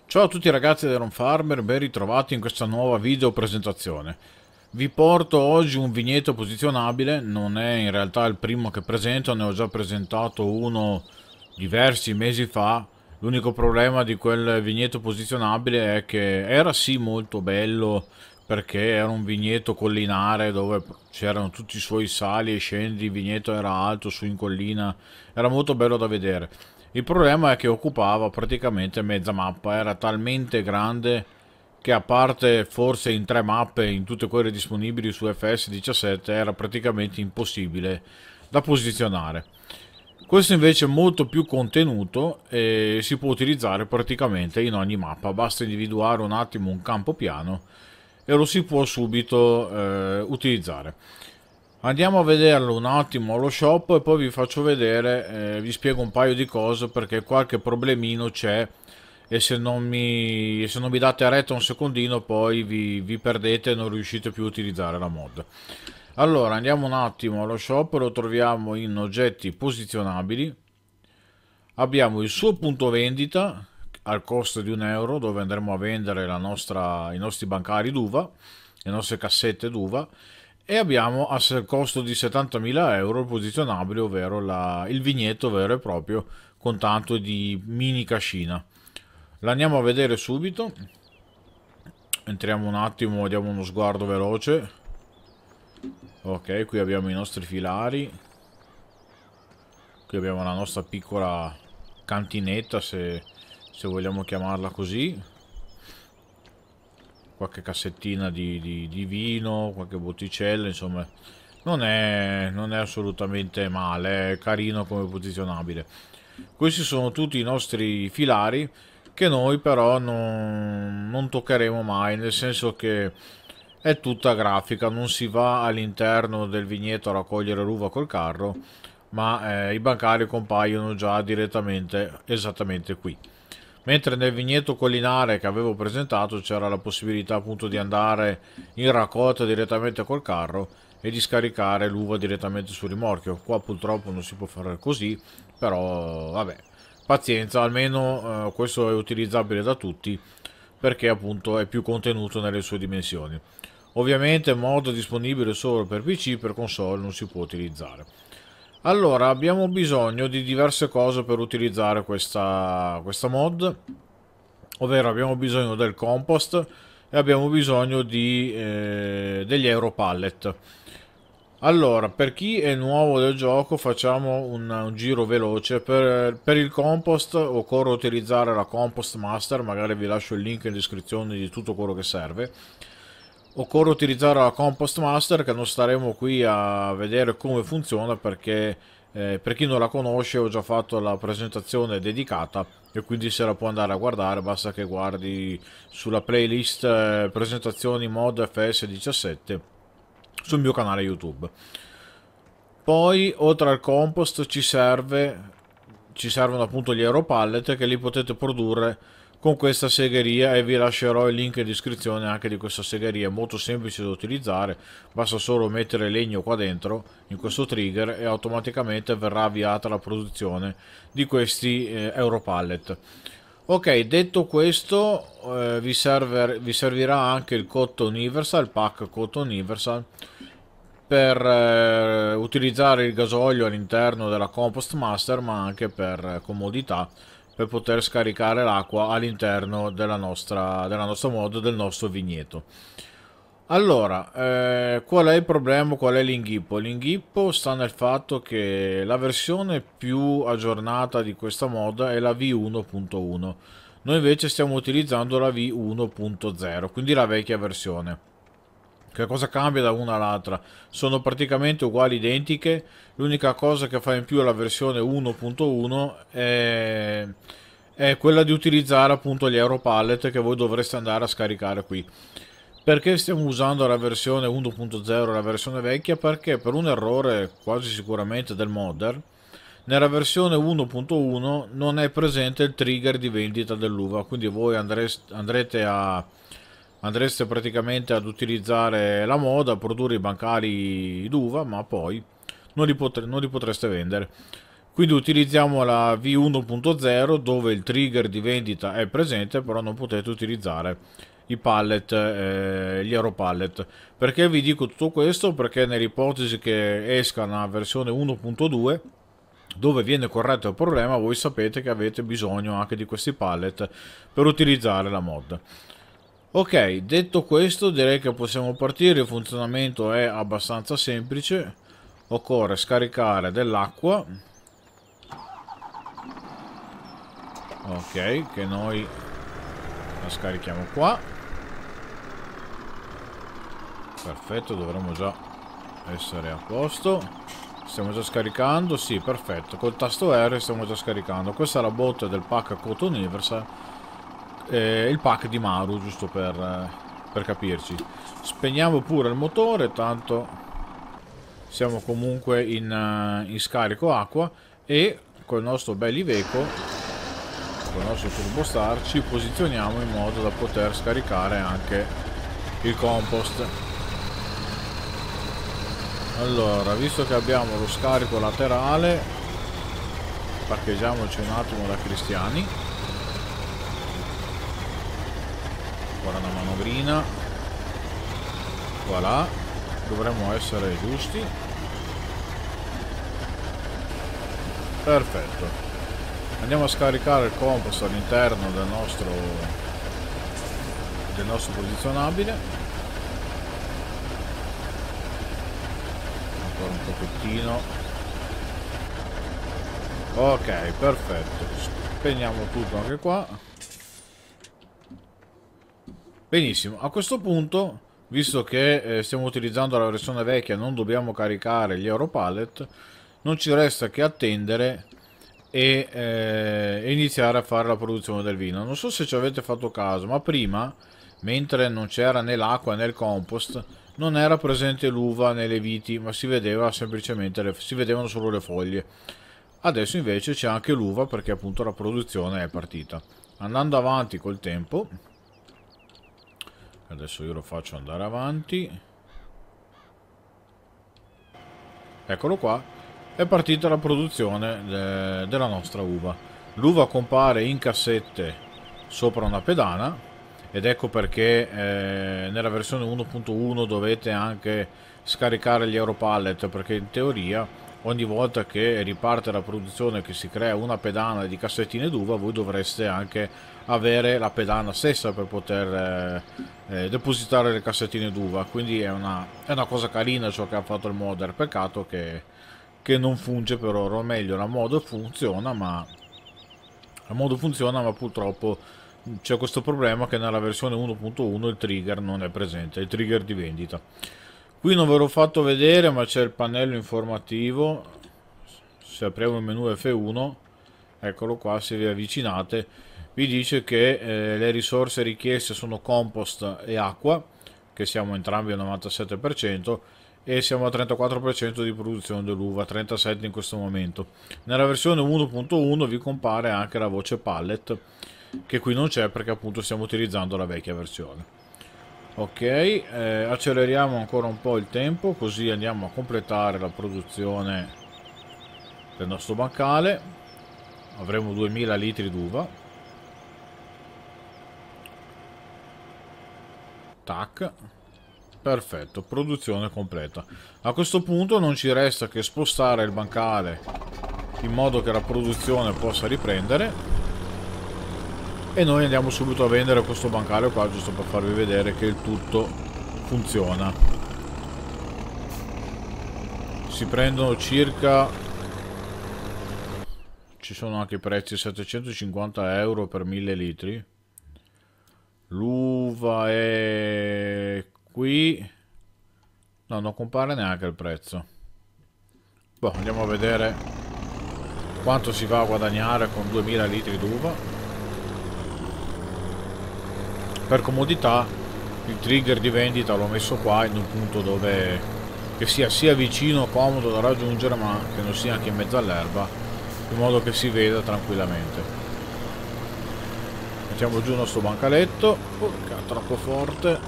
Ciao a tutti ragazzi di Iron Farmer, ben ritrovati in questa nuova video presentazione. Vi porto oggi un vigneto posizionabile, non è in realtà il primo che presento, ne ho già presentato uno diversi mesi fa. L'unico problema di quel vigneto posizionabile è che era sì molto bello perché era un vigneto collinare dove c'erano tutti i suoi sali e scendi, il vigneto era alto su in collina, era molto bello da vedere. Il problema è che occupava praticamente mezza mappa, era talmente grande che a parte forse in tre mappe, in tutte quelle disponibili su FS17, era praticamente impossibile da posizionare. Questo invece è molto più contenuto e si può utilizzare praticamente in ogni mappa, basta individuare un attimo un campo piano e lo si può subito utilizzare. Andiamo a vederlo un attimo allo shop e poi vi faccio vedere, vi spiego un paio di cose perché qualche problemino c'è e se non mi date retta un secondino poi vi perdete e non riuscite più a utilizzare la mod. Allora andiamo un attimo allo shop, lo troviamo in oggetti posizionabili, abbiamo il suo punto vendita al costo di 1 euro dove andremo a vendere i nostri bancari d'uva, le nostre cassette d'uva e abbiamo a costo di 70.000 euro il posizionabile, ovvero il vigneto vero e proprio con tanto di mini cascina. L'andiamo a vedere subito, entriamo un attimo, diamo uno sguardo veloce. Ok, qui abbiamo i nostri filari, qui abbiamo la nostra piccola cantinetta se vogliamo chiamarla così, qualche cassettina di vino, qualche botticella, insomma non è assolutamente male, è carino come posizionabile. Questi sono tutti i nostri filari che noi però non toccheremo mai, nel senso che è tutta grafica, non si va all'interno del vigneto a raccogliere l'uva col carro, ma i bancari compaiono già direttamente esattamente qui. Mentre nel vigneto collinare che avevo presentato c'era la possibilità appunto di andare in raccolta direttamente col carro e di scaricare l'uva direttamente sul rimorchio. Qua purtroppo non si può fare così, però vabbè, pazienza, almeno questo è utilizzabile da tutti perché appunto è più contenuto nelle sue dimensioni. Ovviamente mod disponibile solo per PC, per console non si può utilizzare. Allora, abbiamo bisogno di diverse cose per utilizzare questa mod, ovvero abbiamo bisogno del compost e abbiamo bisogno degli Europallet. Allora, per chi è nuovo del gioco facciamo un giro veloce. Per il compost occorre utilizzare la Compost Master, magari vi lascio il link in descrizione di tutto quello che serve. Occorre utilizzare la Compost Master che non staremo qui a vedere come funziona perché per chi non la conosce ho già fatto la presentazione dedicata e quindi se la può andare a guardare, basta che guardi sulla playlist presentazioni mod FS17 sul mio canale YouTube. Poi oltre al compost ci servono appunto gli Europallet che li potete produrre con questa segheria e vi lascerò il link in descrizione anche di questa segheria, è molto semplice da utilizzare, basta solo mettere legno qua dentro in questo trigger e automaticamente verrà avviata la produzione di questi Europallet. Ok, detto questo vi servirà anche il Cotton Universal, il pack Cotton Universal per utilizzare il gasolio all'interno della Compost Master, ma anche per comodità per poter scaricare l'acqua all'interno della nostra mod, del nostro vigneto. Allora, qual è il problema? Qual è l'inghippo? L'inghippo sta nel fatto che la versione più aggiornata di questa mod è la V1.1. Noi invece stiamo utilizzando la V1.0, quindi la vecchia versione. Che cosa cambia da una all'altra? Sono praticamente uguali, identiche. L'unica cosa che fa in più la versione 1.1 è quella di utilizzare appunto gli Europallet che voi dovreste andare a scaricare qui. Perché stiamo usando la versione 1.0, la versione vecchia? Perché per un errore quasi sicuramente del modder, nella versione 1.1 non è presente il trigger di vendita dell'uva, quindi voi andreste praticamente ad utilizzare la moda, a produrre i bancali d'uva, ma poi non li potreste vendere. Quindi utilizziamo la V1.0 dove il trigger di vendita è presente, però non potete utilizzare i pallet, gli Aero Pallet. Perché vi dico tutto questo? Perché nell'ipotesi che esca una versione 1.2 dove viene corretto il problema, voi sapete che avete bisogno anche di questi pallet per utilizzare la mod. Ok, detto questo direi che possiamo partire. Il funzionamento è abbastanza semplice. Occorre scaricare dell'acqua. Ok, che noi la scarichiamo qua. Perfetto, dovremmo già essere a posto. Stiamo già scaricando, sì, perfetto. Col tasto R stiamo già scaricando. Questa è la bot del pack Code Universal. Il pack di Maru, giusto per capirci. Spegniamo pure il motore, tanto siamo comunque in scarico acqua. E col nostro bel Iveco, con il nostro Turbo Star, ci posizioniamo in modo da poter scaricare anche il compost. Allora, visto che abbiamo lo scarico laterale, parcheggiamoci un attimo da Cristiani. Ora una manovrina. Voilà, dovremmo essere giusti. Perfetto. Andiamo a scaricare il compost all'interno del nostro posizionabile. Ancora un pochettino. Ok, perfetto. Spegniamo tutto anche qua. Benissimo, a questo punto, visto che stiamo utilizzando la versione vecchia, non dobbiamo caricare gli Aero Pallet, non ci resta che attendere e iniziare a fare la produzione del vino. Non so se ci avete fatto caso, ma prima, mentre non c'era né l'acqua né il compost, non era presente l'uva nelle viti, ma si vedeva semplicemente si vedevano solo le foglie. Adesso invece c'è anche l'uva, perché appunto la produzione è partita. Andando avanti col tempo, adesso io lo faccio andare avanti, eccolo qua, è partita la produzione della nostra uva. L'uva compare in cassette sopra una pedana, ed ecco perché nella versione 1.1 dovete anche scaricare gli Aero Pallet, perché in teoria ogni volta che riparte la produzione, che si crea una pedana di cassettine d'uva, voi dovreste anche avere la pedana stessa per poter depositare le cassettine d'uva. Quindi è una cosa carina ciò che ha fatto il modder. Peccato che non funge per ora, o meglio la mod funziona, ma purtroppo c'è questo problema che nella versione 1.1 il trigger non è presente, il trigger di vendita. Qui non ve l'ho fatto vedere, ma c'è il pannello informativo. Se apriamo il menu F1, eccolo qua, se vi avvicinate, vi dice che le risorse richieste sono compost e acqua, che siamo entrambi al 97%, e siamo al 34% di produzione dell'uva, 37% in questo momento. Nella versione 1.1 vi compare anche la voce pallet, che qui non c'è perché appunto stiamo utilizzando la vecchia versione. Ok, acceleriamo ancora un po' il tempo, così andiamo a completare la produzione del nostro bancale. Avremo 2000 litri d'uva. Tac. Perfetto, produzione completa. A questo punto non ci resta che spostare il bancale in modo che la produzione possa riprendere. E noi andiamo subito a vendere questo bancale qua, giusto per farvi vedere che il tutto funziona. Si prendono circa, ci sono anche i prezzi, 750 euro per 1000 litri. L'uva è qui. No, non compare neanche il prezzo. Boh, andiamo a vedere quanto si va a guadagnare con 2000 litri d'uva. Per comodità il trigger di vendita l'ho messo qua, in un punto dove che sia vicino, comodo da raggiungere, ma che non sia anche in mezzo all'erba, in modo che si veda tranquillamente. Mettiamo giù il nostro bancaletto. Porca, troppo forte.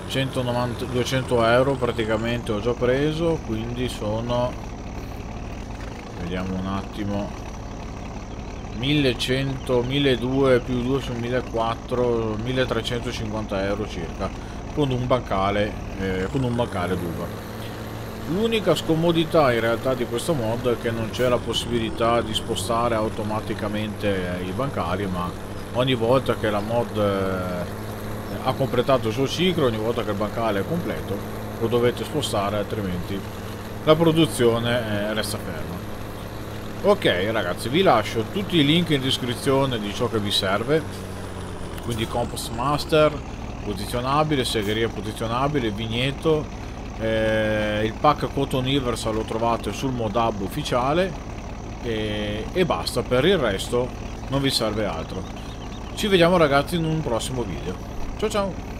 200 euro praticamente ho già preso, quindi sono vediamo un attimo. 1100, 1200 più 2 su 1400, 1350 euro circa, con un bancale d'uva. L'unica scomodità in realtà di questo mod è che non c'è la possibilità di spostare automaticamente i bancali, ma ogni volta che la mod ha completato il suo ciclo, ogni volta che il bancale è completo, lo dovete spostare, altrimenti la produzione resta ferma. Ok ragazzi, vi lascio tutti i link in descrizione di ciò che vi serve, quindi Compost Master posizionabile, segheria posizionabile, vigneto, il pack Cotton Universal lo trovate sul mod hub ufficiale e basta. Per il resto non vi serve altro. Ci vediamo ragazzi in un prossimo video. Ciao ciao.